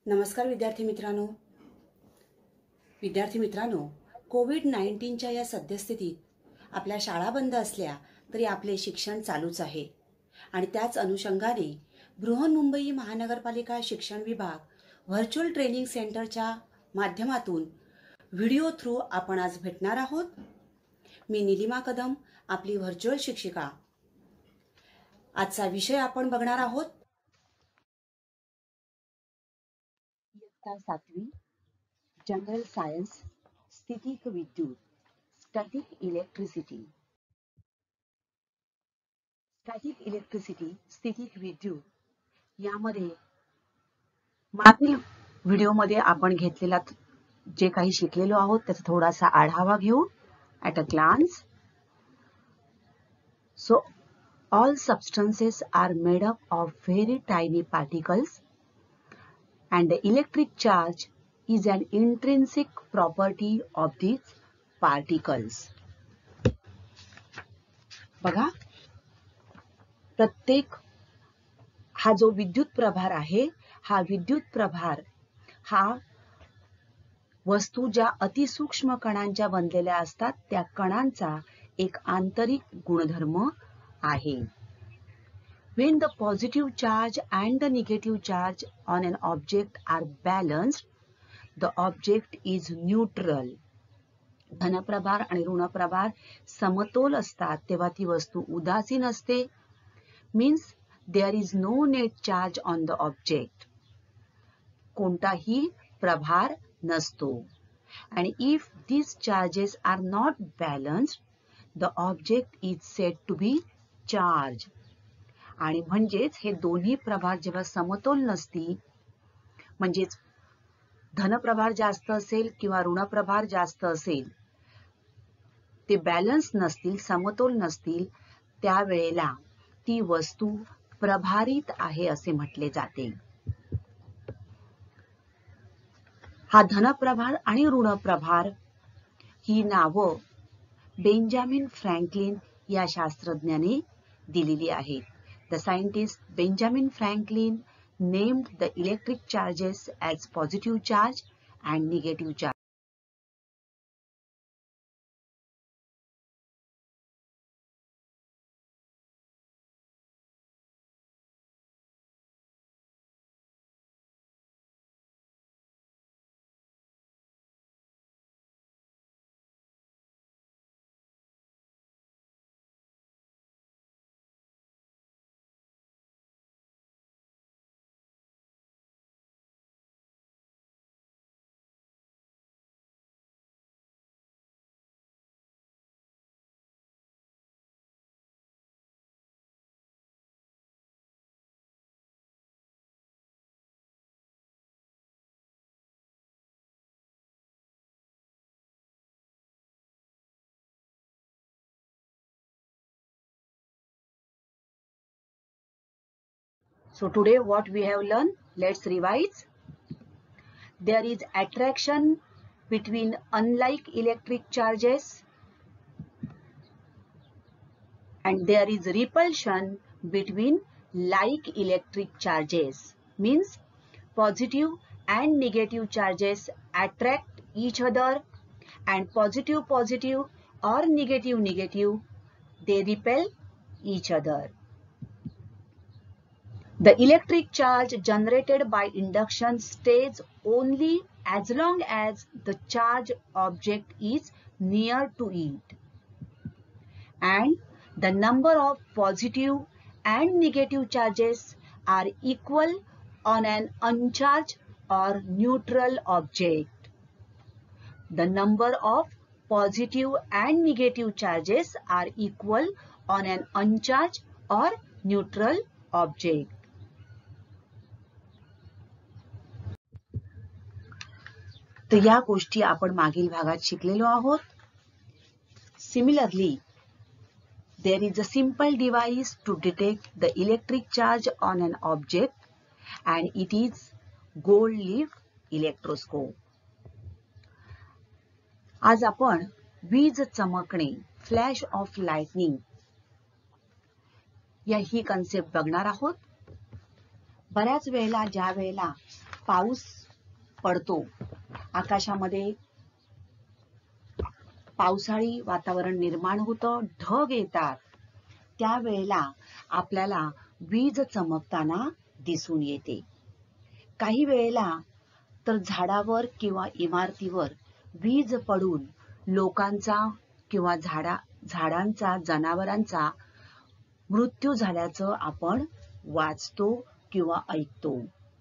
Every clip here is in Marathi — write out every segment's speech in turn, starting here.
नमस्कार विद्यार्थी मित्रांनो, कोविड-19च्या या सद्यस्थितीत आपल्या शाळा बंद असल्या तरी आपले शिक्षण चालूच आहे आणि त्याच अनुषंगाने बृहन्मुंबई महानगरपालिका शिक्षण विभाग व्हर्च्युअल ट्रेनिंग सेंटरच्या माध्यमातून व्हिडिओ थ्रू आपण आज भेटणार आहोत. मी निलिमा कदम, आपली व्हर्च्युअल शिक्षिका. आजचा विषय आपण बघणार आहोत इयत्ता 7वी जनरल सायन्स, स्थितिक विद्युत, स्टॅटिक इलेक्ट्रिसिटी, स्थितिक विद्युत यामध्ये मागील व्हिडिओमध्ये आपण घेतलेला जे काही शिकलेलो आहोत त्याचा थोडासा आढावा घेऊ. At a glance, so all substances are made up of very tiny particles and the electric charge is an intrinsic property of these particles. बघा, प्रत्येक हा जो विद्युत प्रभार आहे, हा विद्युत प्रभार हा वस्तू ज्या अतिसूक्ष्म कणांच्या बनलेल्या असतात त्या कणांचा एक आंतरिक गुणधर्म आहे. When the positive charge and the negative charge on an object are balanced, the object is neutral. धनप्रभार आणि ऋणप्रभार समतोल असतात तेव्हा ती वस्तू उदासीन असते. Means there is no net charge on the object. कोणताही प्रभार नसतो. And if these charges are not balanced, the object is said to be charged. आणि म्हणजेच हे दोन्ही प्रभार जेव्हा समतोल नसतील, म्हणजेच धनप्रभार जास्त असेल किंवा ऋणप्रभार जास्त असेल, ते बॅलन्स नसतील, समतोल नसतील, त्यावेळेला ती वस्तू प्रभारित आहे असे म्हटले जाते. हा धनप्रभार आणि ऋणप्रभार ही नावं बेंजामिन फ्रँकलिन या शास्त्रज्ञाने दिलेली आहेत. The scientist Benjamin Franklin named the electric charges as positive charge and negative charge. So today what we have learned, let's revise. There is attraction between unlike electric charges and there is repulsion between like electric charges. Means positive and negative charges attract each other and positive or negative they repel each other. The electric charge generated by induction stays only as long as the charge object is near to it. And the number of positive and negative charges are equal on an uncharged or neutral object. The number of positive and negative charges are equal on an uncharged or neutral object. तर या गोष्टी आपण मागील भागात शिकलेलो आहोत. Similarly, there is a simple device to detect the electric charge on an object and it is gold leaf electroscope. आज आपण वीज चमकणे, फ्लॅश ऑफ लाइटनिंग या ही कन्सेप्ट बघणार आहोत. बऱ्याच वेळेला ज्या वेळेला पाऊस पडतो, आकाशामध्ये पावसाळी वातावरण निर्माण होतं, ढग येतात, त्यावेळेला आपल्याला वीज चमकताना दिसून येते. काही वेळेला तर झाडावर किंवा इमारतीवर वीज पडून लोकांचा किंवा झाडांचा, जनावरांचा मृत्यू झाल्याचं आपण वाचतो किंवा ऐकतो.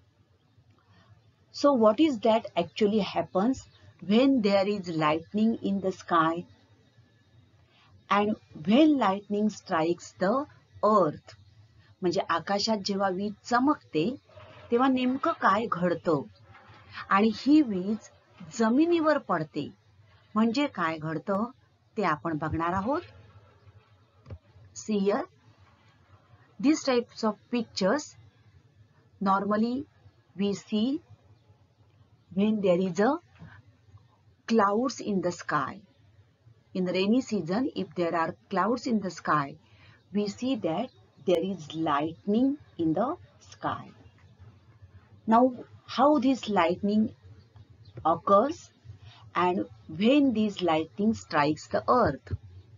So what is that actually happens when there is lightning in the sky? And when lightning strikes the earth, म्हणजे आकाशात जेव्हा वीज चमकते तेव्हा नेमकं काय घडतं आणि ही वीज जमिनीवर पडते म्हणजे काय घडतं ते आपण बघणार आहोत. See here, these types of pictures normally we see when there is a clouds in the sky. In the rainy season, if there are clouds in the sky, we see that there is lightning in the sky. Now, how this lightning occurs and when this lightning strikes the earth?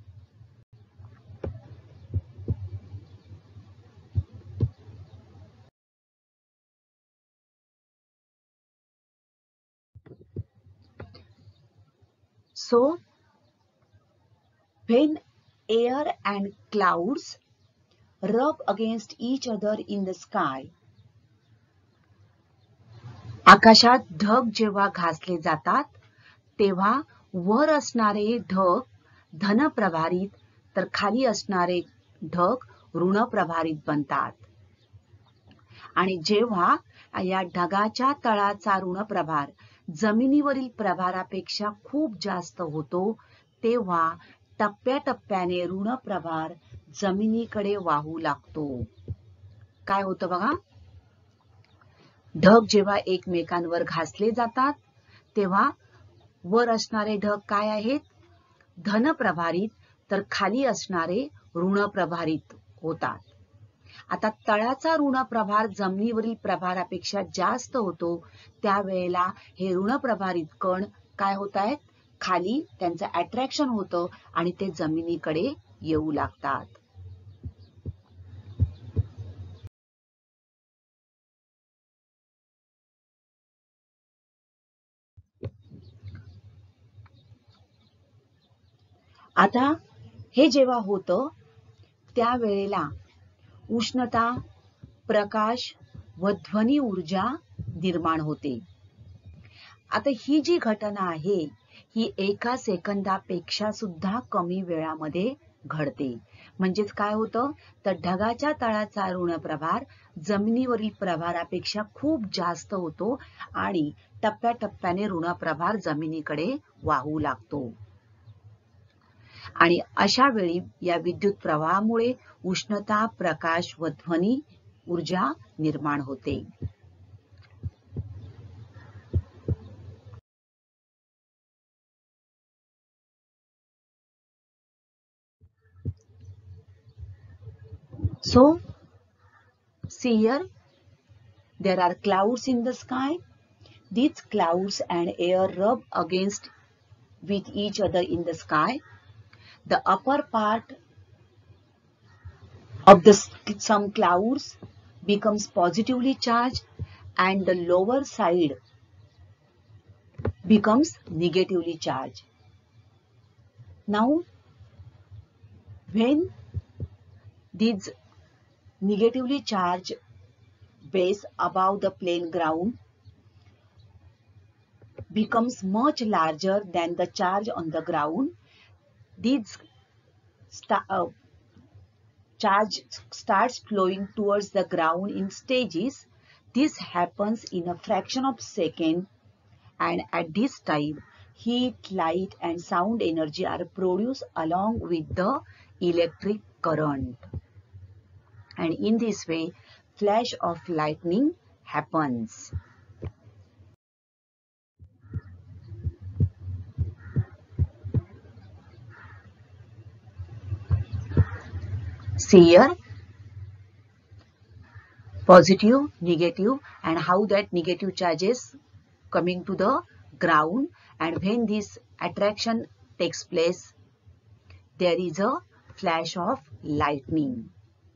So, when air and clouds rub against each other in the sky, आकाशात ढग जेव्हा घासले जातात तेव्हा वर असणारे ढग धनप्रभारित तर खाली असणारे ढग ऋणप्रभारित बनतात. आणि जेव्हा या ढगाच्या तळाचा ऋणप्रभार जमिनीवरील प्रभारापेक्षा खूप जास्त होतो तेव्हा टप्प्याटप्प्याने ऋणप्रभार जमिनीकडे वाहू लागतो. काय होतं बघा, ढग जेव्हा एकमेकांवर घासले जातात तेव्हा वर असणारे ढग काय आहेत, धनप्रभारित तर खाली असणारे ऋणप्रभारित होतात. आता तळाचा ऋणप्रभार जमिनीवरील प्रभारापेक्षा जास्त होतो त्यावेळेला हे ऋणप्रभारित कण काय होत आहेत, खाली त्यांचं अट्रॅक्शन होतं आणि ते जमिनीकडे येऊ लागतात. आता हे जेव्हा होतं त्यावेळेला उष्णता, प्रकाश व ध्वनी ऊर्जा निर्माण होते. आता ही जी घटना आहे ही एका सेकंदापेक्षा सुद्धा कमी वेळामध्ये घडते. म्हणजेच काय होतं तर ढगाच्या तळाचा ऋणप्रभार जमिनीवरील प्रभारापेक्षा खूप जास्त होतो आणि टप्प्याटप्प्याने ऋणप्रभार जमिनीकडे वाहू लागतो. आणि अशा वेळी या विद्युत प्रवाहामुळे उष्णता, प्रकाश व ध्वनी ऊर्जा निर्माण होते. So, see here, there are clouds in the sky. These clouds and air rub against with each other in the sky. The upper part of some clouds becomes positively charged and the lower side becomes negatively charged. Now, when these negatively charged base above the plain ground becomes much larger than the charge on the ground, these charge starts flowing towards the ground in stages. This happens in a fraction of a second, and at this time heat, light and sound energy are produced along with the electric current, and in this way flash of lightning happens. See here, positive, negative, and how that negative charges coming to the ground, and when this attraction takes place, there is a flash of lightning.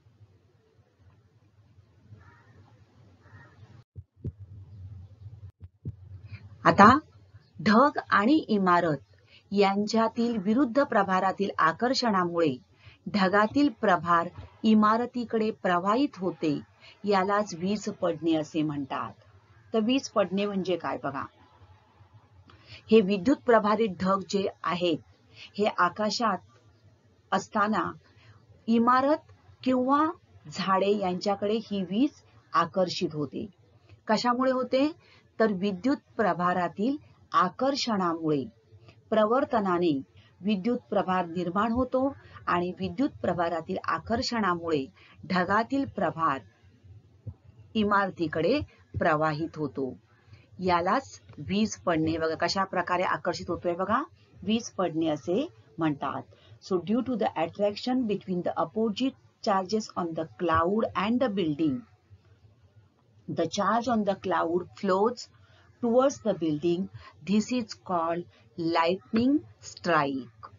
आता ढग आणि इमारत यांच्यातील विरुद्ध प्रभारातील आकर्षणामुळे ढगातील प्रभार इमारतीकडे प्रवाहित होते, यालाच वीज पडणे असे म्हणतात. तर वीज पडणे म्हणजे काय बघा. हे विद्युत प्रभारित ढग जे आहेत हे आकाशात असताना इमारत किंवा झाडे यांच्याकडे ही वीज आकर्षित होते. कशामुळे होते? तर विद्युत प्रभारातील आकर्षणामुळे, प्रवर्तनाने विद्युत प्रभार निर्माण होतो आणि विद्युत प्रभारातील आकर्षणामुळे ढगातील प्रभार इमारतीकडे प्रवाहित होतो. यालाच वीज पडणे. बघा कशा प्रकारे आकर्षित होतोय बघा, वीज पडणे असे म्हणतात. So due to the attraction between the opposite charges on the cloud and the building, the charge on the cloud flows towards the building. This is called lightning strike.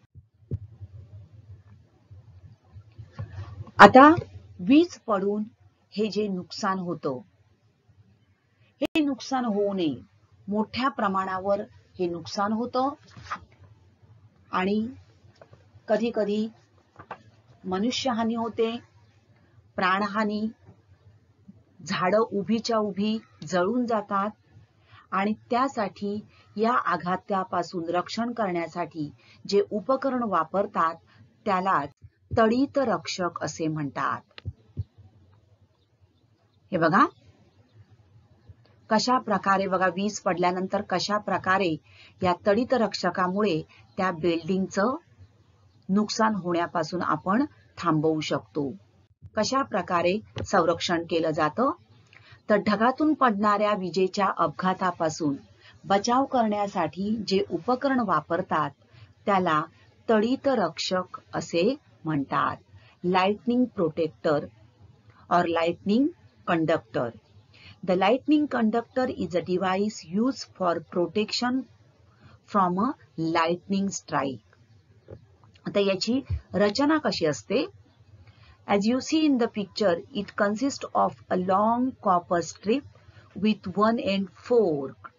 आता वीज पडून हे जे नुकसान होतं, हे नुकसान होऊ नये, मोठ्या प्रमाणावर हे नुकसान होतं आणि कधी कधी मनुष्यहानी होते, प्राणहानी, झाडं उभीच्या उभी जळून जातात आणि त्यासाठी या आघातापासून रक्षण करण्यासाठी जे उपकरण वापरतात त्याला तडित रक्षक असे म्हणतात. हे बघा कशा प्रकारे बघा वीज पडल्यानंतर कशा प्रकारे या तडित रक्षकामुळे त्या बिल्डिंगचं नुकसान होण्यापासून आपण थांबवू शकतो. कशा प्रकारे संरक्षण केलं जातं? तर ढगातून पडणाऱ्या विजेच्या अपघातापासून बचाव करण्यासाठी जे उपकरण वापरतात त्याला तडित रक्षक असे म्हणतात. लाइटनिंग प्रोटेक्टर और lightning conductor. The lightning conductor is a device used for protection from a lightning strike. आता याची रचना कशी असते? As you see in the picture, it consists of a long copper strip with one end forked.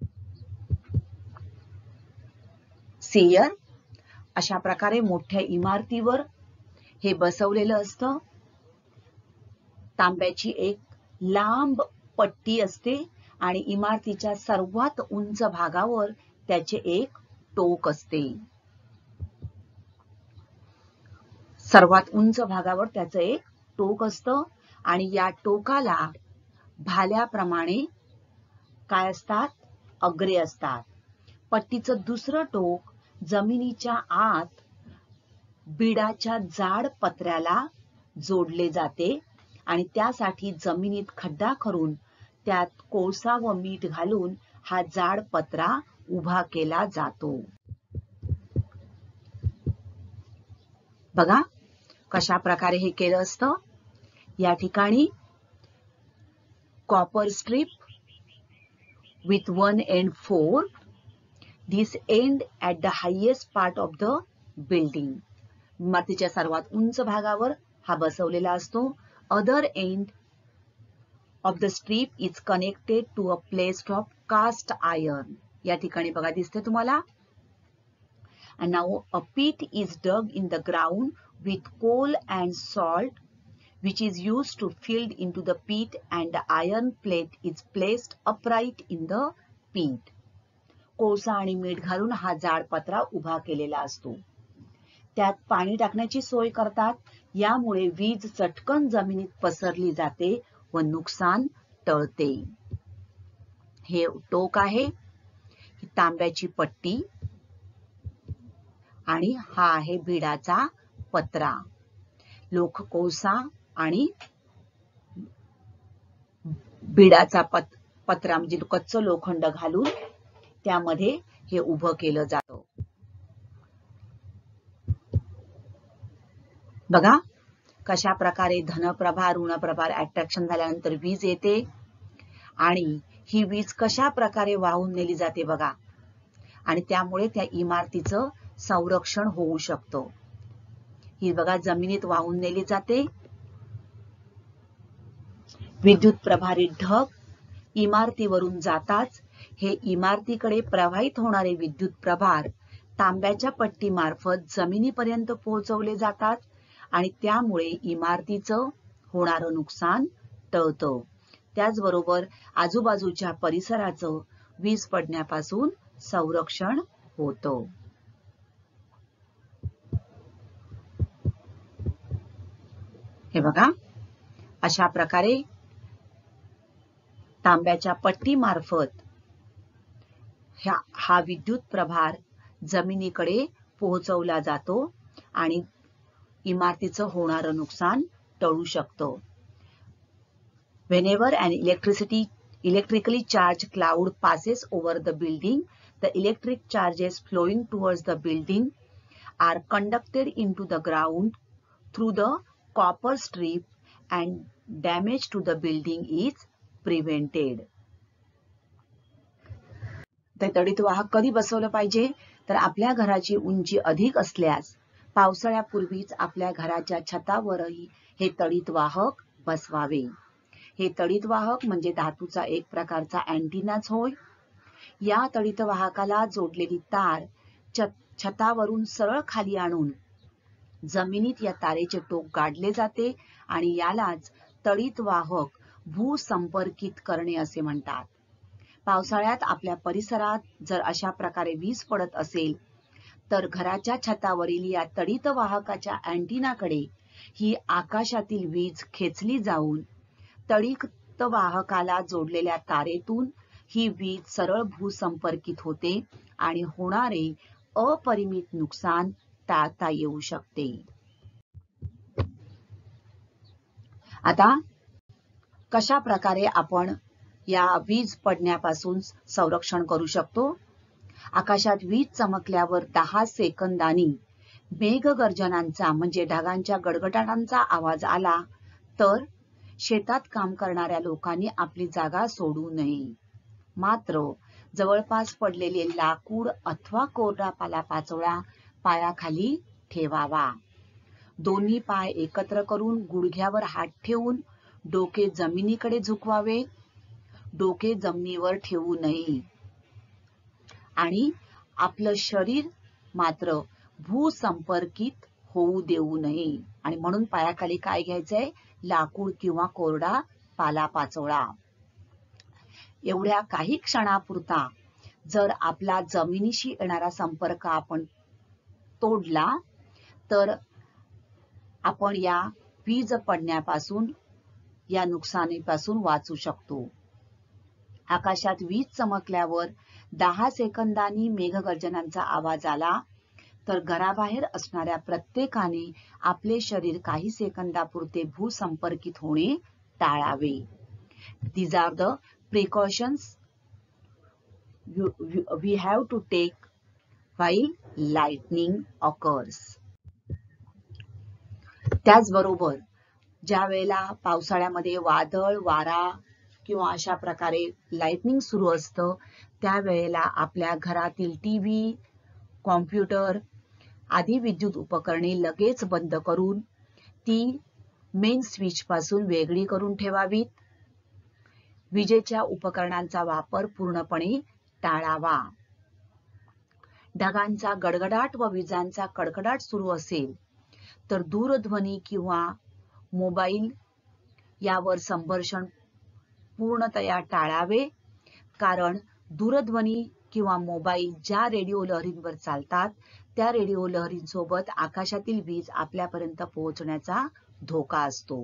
Seer अशा प्रकारे मोठ्या इमारतीवर हे बसवलेलं असतं. तांब्याची एक लांब पट्टी असते आणि इमारतीच्या सर्वात उंच भागावर त्याचे एक टोक असते. सर्वात उंच भागावर त्याचं एक टोक असतं आणि या टोकाला भाल्याप्रमाणे काय असतात? अग्रे असतात. पट्टीचं दुसरं टोक जमिनीच्या आत बिडाच्या जाड पत्र्याला जोडले जाते आणि त्यासाठी जमिनीत खड्डा करून त्यात कोळसा व मीठ घालून हा जाड पत्रा उभा केला जातो. बघा कशा प्रकारे हे केलं असतं. या ठिकाणी copper strip with one end forked. This end at the highest part of the building. इमारतीच्या सर्वात उंच भागावर हा बसवलेला असतो. Other end of the strip is connected to a plate of cast iron. या ठिकाणी बघा दिसते तुम्हाला. And now a pit is dug in the ground with coal and salt, which is used to filled into the pit, and the iron plate is placed upright in the pit. कोळसा आणि मीठ घालून हा जाड पत्रा उभा केलेला असतो. त्यात पाणी टाकण्याची सोय करतात. यामुळे वीज चटकन जमिनीत पसरली जाते व नुकसान टळते. हे टोक आहे, ही तांब्याची पट्टी आणि हा आहे बिडाचा पत्रा. लोक कोळसा आणि बिडाचा पत्रा म्हणजे कच्चं लोखंड घालून त्यामध्ये हे उभं केलं जातं. बघा कशा प्रकारे धनप्रभा ऋणप्रभा अट्रॅक्शन झाल्यानंतर वीज येते आणि ही वीज कशा प्रकारे वाहून नेली जाते बघा, आणि त्यामुळे त्या इमारतीचं संरक्षण होऊ शकतं. ही बघा जमिनीत वाहून नेली जाते. विद्युत प्रभारित ढग इमारतीवरून जाताच हे इमारतीकडे प्रवाहित होणारे विद्युत प्रभार तांब्याच्या पट्टीमार्फत जमिनीपर्यंत पोहोचवले जातात आणि त्यामुळे इमारतीचं होणारं नुकसान टळतं. त्याचबरोबर आजूबाजूच्या परिसराचं वीज पडण्यापासून संरक्षण होतं. हे बघा अशा प्रकारे तांब्याच्या पट्टीमार्फत हा विद्युत प्रभार जमिनीकडे पोहोचवला जातो आणि इमारतीचं होणारं नुकसान टळू शकतं. Whenever an electrically charged cloud passes over the building, the electric charges flowing towards the building are conducted into the ground through the copper strip and damage to the building is prevented. ते तडित वाहक कधी बसवलं पाहिजे तर आपल्या घराची उंची अधिक असल्यास पावसाळ्यापूर्वीच आपल्या घराच्या छतावरही हे तडित वाहक बसवावे. हे तडित वाहक म्हणजे धातूचा एक प्रकारचा अँटिनाच होय. या तडित वाहकाला जोडलेली तार छतावरून सरळ खाली आणून जमिनीत या तारेचे टोक गाडले जाते आणि यालाच तडित वाहक भूसंपर्कित करणे असे म्हणतात. पावसाळ्यात आपल्या परिसरात जर अशा प्रकारे वीज पडत असेल तर घराच्या छतावरील या तडित वाहकाच्या अँटिनाकडे ही आकाशातील वीज खेचली जाऊन तडित वाहकाला जोडलेल्या तारेतून ही वीज सरळ भूसंपर्कित होते आणि होणारे अपरिमित नुकसान टाळता येऊ शकते. आता कशा प्रकारे आपण या वीज पडण्यापासून संरक्षण करू शकतो? आकाशात वीज चमकल्यावर 10 सेकंदांनी मेघगर्जनांचा म्हणजे ढगांच्या गडगडाटांचा आवाज आला तर शेतात काम करणाऱ्या लोकांनी आपली जागा सोडू नये. मात्र जवळपास पडलेले लाकूड अथवा कोरडा पालापाचोळा पायाखाली ठेवावा. दोन्ही पाय एकत्र करून गुडघ्यावर हात ठेवून डोके जमिनीकडे झुकवावे. डोके जमिनीवर ठेवू नये आणि आपलं शरीर मात्र भूसंपर्कित होऊ देऊ नये. आणि म्हणून पायाखाली काय घ्यायचंय? लाकूड किंवा कोरडा पालापाचोळा. एवढ्या काही क्षणापुरता जर आपला जमिनीशी येणारा संपर्क आपण तोडला तर आपण या वीज पडण्यापासून या नुकसानीपासून वाचू शकतो. आकाशात वीज चमकल्यावर 10 सेकंदांनी मेघगर्जनांचा आवाज आला तर घराबाहेर असणाऱ्या प्रत्येकाने आपले शरीर काही सेकंदापुरते भूसंपर्कित होणे टाळावे. These are the precautions we have to take while lightning occurs. त्याचबरोबर ज्या वेळेला पावसाळ्यामध्ये वादळ वारा किंवा अशा प्रकारे लाइटनिंग सुरू असतं त्यावेळेला आपल्या घरातील टीव्ही, कॉम्प्युटर आदी विद्युत उपकरणे लगेच बंद करून ती मेन स्विच पासून वेगळी करून ठेवावीत. विजेच्या उपकरणांचा वापर पूर्णपणे टाळावा. ढगांचा गडगडाट व विजांचा कडकडाट सुरू असेल तर दूरध्वनी किंवा मोबाईल यावर संभाषण पूर्णतया टाळावे. कारण दूरध्वनी किंवा मोबाईल ज्या रेडिओ लहरींवर चालतात त्या रेडिओ लहरींसोबत आकाशातील वीज आपल्यापर्यंत पोहोचण्याचा धोका असतो.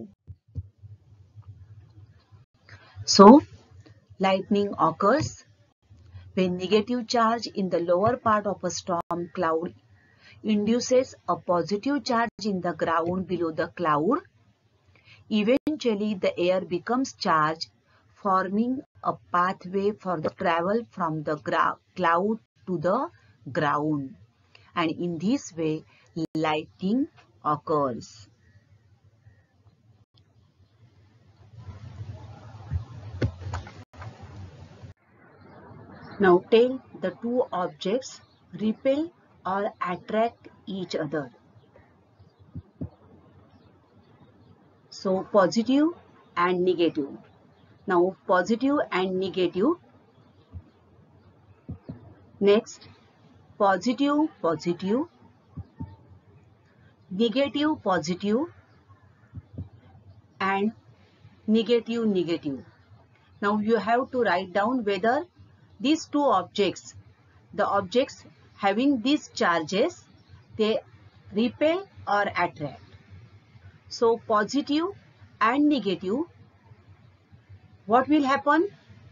So, lightning occurs when negative charge in the lower part of a storm cloud induces a positive charge in the ground below the cloud. Eventually, the air becomes charged, forming a pathway for the travel from the cloud to the ground. And in this way, lightning occurs. Now tell the two objects repel or attract each other. So positive and negative. Now positive and negative. Next positive, positive, negative, positive, and negative, negative. Now you have to write down whether these two objects, the objects having these charges, they repel or attract. So positive and negative, what will happen?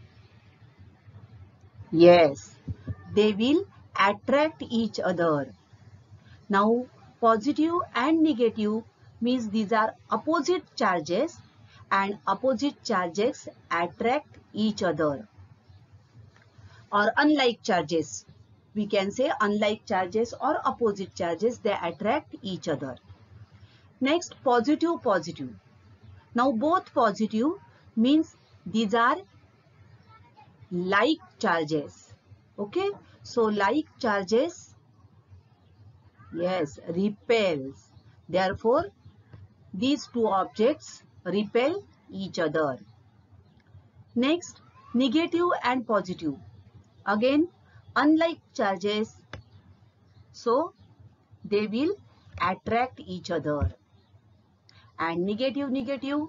Yes, they will attract each other. Now positive and negative means these are opposite charges, and opposite charges attract each other. Or unlike charges, we can say unlike charges or opposite charges, they attract each other. Next positive, positive. Now both positive means these are like charges. Okay, so like charges, yes, repels. Therefore these two objects repel each other. Next negative and positive. Again unlike charges, so they will attract each other. And negative, negative,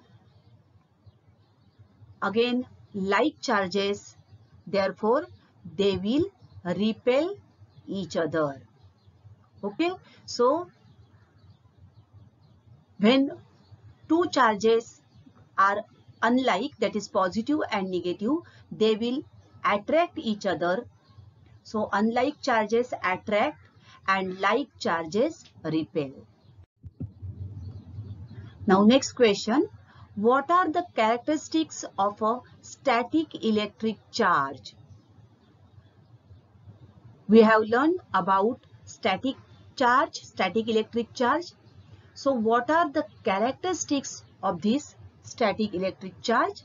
again like charges, therefore they will repel each other. Okay, so when two charges are unlike, that is positive and negative, they will attract each other. So unlike charges attract and like charges repel. Now next question, what are the characteristics of a static electric charge? We have learned about static charge, static electric charge. So what are the characteristics of this static electric charge?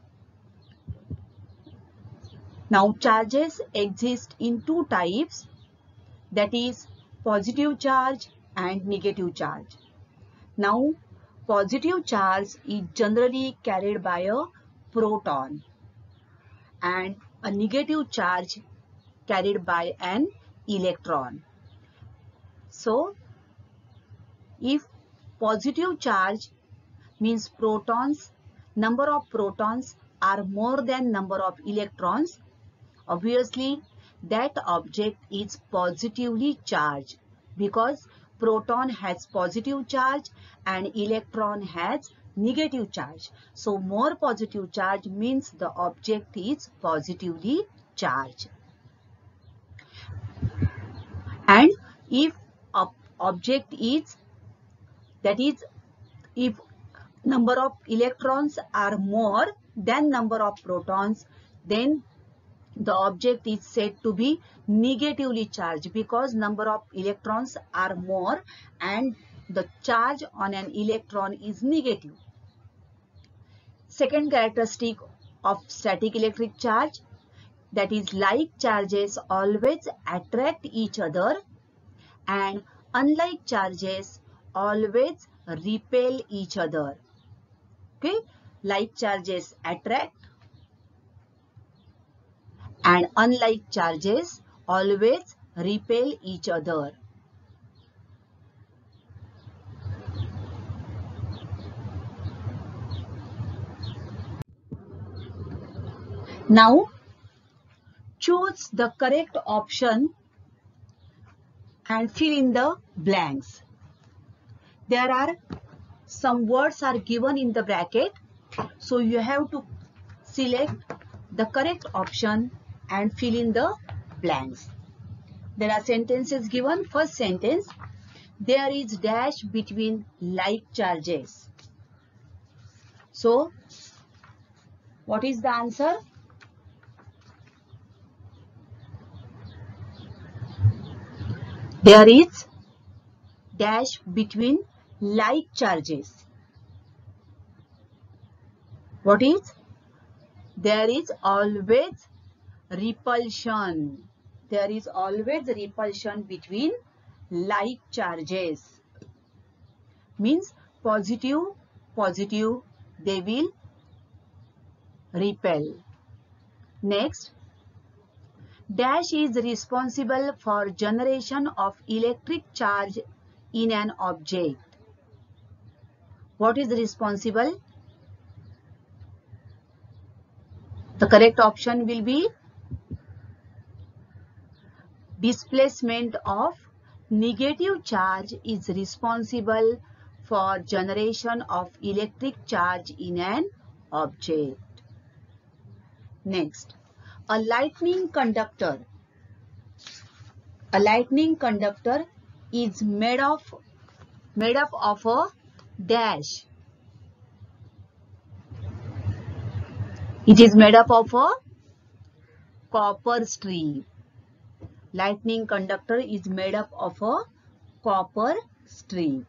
Now charges exist in two types, that is positive charge and negative charge. Now positive charge is generally carried by a proton and a negative charge carried by an electron. So if positive charge means protons, number of protons are more than number of electrons, obviously that object is positively charged because proton has positive charge and electron has negative charge. So more positive charge means the object is positively charged. And if object is, that is if number of electrons are more than number of protons, then the object is said to be negatively charged because number of electrons are more and the charge on an electron is negative. Second characteristic of static electric charge, that is like charges always attract each other and unlike charges always repel each other. Okay, like charges attract and unlike charges always repel each other. Now choose the correct option and fill in the blanks. There are some words are given in the bracket, so you have to select the correct option and fill in the blanks. There are sentences given. First sentence, there is dash between like charges. So what is the answer? There is dash between like charges. What is? There is always repulsion. There is always repulsion between like charges. Means positive, they will repel. Next, dash is responsible for generation of electric charge in an object. What is responsible? The correct option will be displacement of negative charge is responsible for generation of electric charge in an object. Next, a lightning conductor. A lightning conductor is made up of a dash. It is made up of a copper strip. Lightning conductor is made up of a copper strip.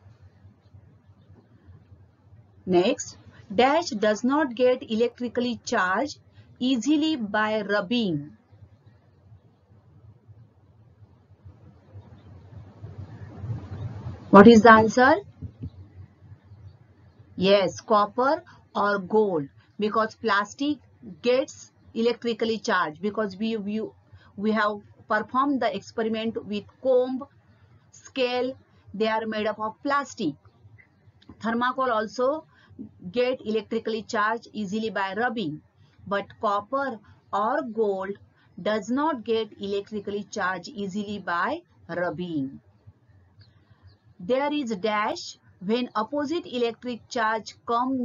Next, dash does not get electrically charged easily by rubbing. What is the answer? Yes, copper or gold, because plastic gets electrically charged, because we have performed the experiment with comb, scale, they are made up of plastic. Thermocol also get electrically charged easily by rubbing, but copper or gold does not get electrically charged easily by rubbing. There is dash when opposite electric charge come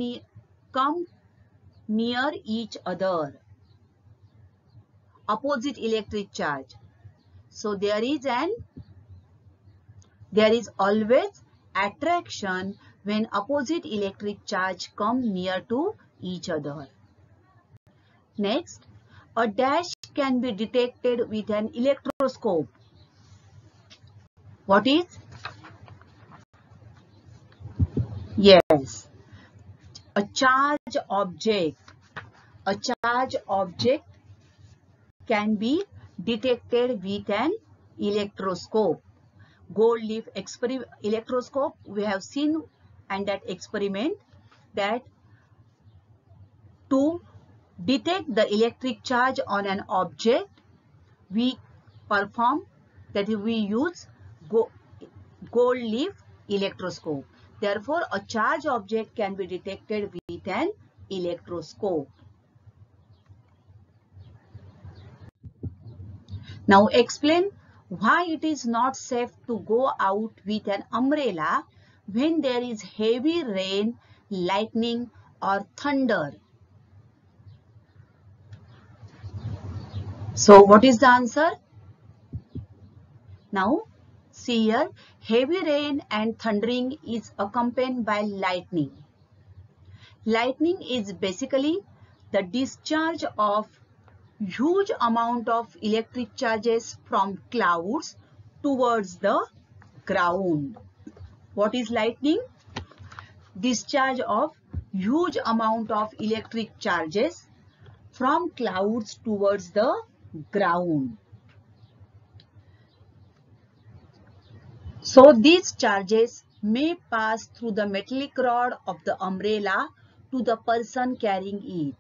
near each other. Opposite electric charge. So there is always attraction when opposite electric charge come near to each other. Next, a dash can be detected with an electroscope. What is? Yes, a charge object. A charge object can be detected with an electroscope. Gold leaf electroscope, we have seen and that experiment, that to detect the electric charge on an object, we use gold leaf electroscope. Therefore, a charge object can be detected with an electroscope. Now explain why it is not safe to go out with an umbrella when there is heavy rain, lightning or thunder. So what is the answer? Now see here, heavy rain and thundering is accompanied by lightning. Lightning is basically the discharge of huge amount of electric charges from clouds towards the ground. What is lightning? Discharge of huge amount of electric charges from clouds towards the ground. So these charges may pass through the metallic rod of the umbrella to the person carrying it.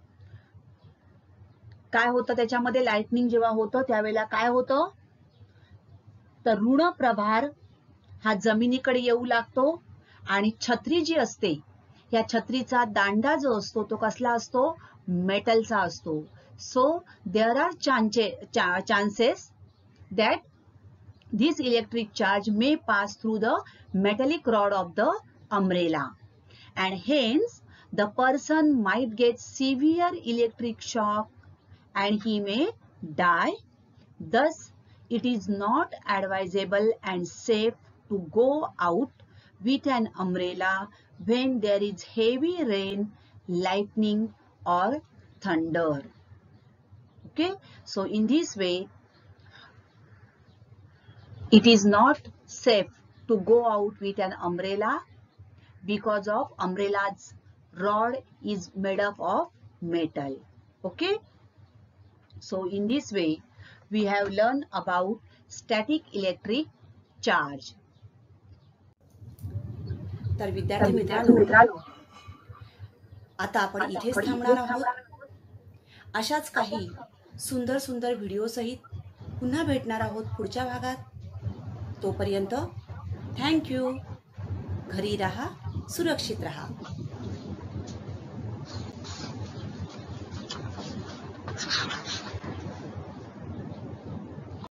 काय होतं त्याच्यामध्ये, लाइटनिंग जेव्हा होतं त्यावेळेला काय होतं, तर ऋण प्रभार हा जमिनीकडे येऊ लागतो आणि छत्री जी असते, या छत्रीचा दांडा जो असतो तो कसला असतो, मेटलचा असतो. So there are chances that this electric charge may pass through the metallic rod of the umbrella, and hence the person might get severe electric shock and he may die. Thus, it is not advisable and safe to go out with an umbrella when there is heavy rain, lightning or thunder. Okay, so in this way, it is not safe to go out with an umbrella because of umbrella's rod is made up of metal. Okay. So in this way, we have learned about static electric charge. तर विद्यार्थी मित्रांनो, आता आपण इथेच थांबणार आहोत. अशाच काही सुंदर सुंदर व्हिडिओ सहित पुन्हा भेटणार आहोत पुढच्या भागात. तोपर्यंत थँक्यू. घरी राहा, सुरक्षित राहा.